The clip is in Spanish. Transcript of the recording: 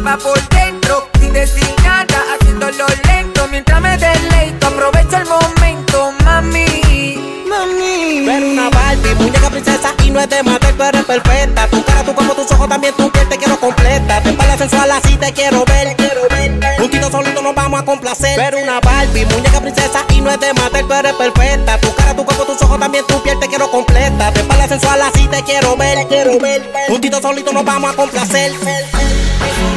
va por dentro, sin decir nada, haciéndolo lento. Mientras me deleito, aprovecho el momento, mami, mami. Tú eres una Barbie, muñeca princesa y no es de matar, tú eres perfecta. Tu cara, tu cuerpo, tus ojos, también tu piel, te quiero completa. Te espalda sensual, así te quiero ver. Juntito solito nos vamos a complacer. Tú eres una Barbie, muñeca princesa y no es de matar, tú eres perfecta. Tu cara, tu cuerpo, tus ojos, también tu piel, te quiero completa. Te espalda sensual, así te quiero ver. Juntito solito nos vamos a complacer.